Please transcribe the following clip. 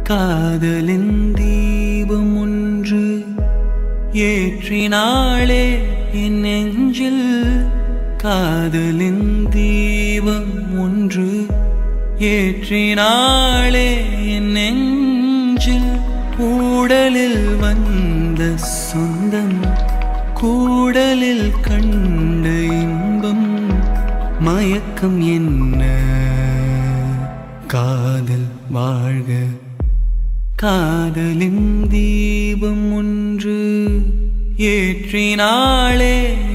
காதலின் தீபம் ஒன்று ஏற்றினாளே என் நெஞ்சில் காதலின் தீபம் ஒன்று ஏற்றினாளே என் நெஞ்சில் கூடலில் வந்த சொந்தம் கூடலில் கண்ட இன்பம் மயக்கம் என்ன காதல் வாழ்க காதலின் தீபம் ஒன்று ஏற்றினாளே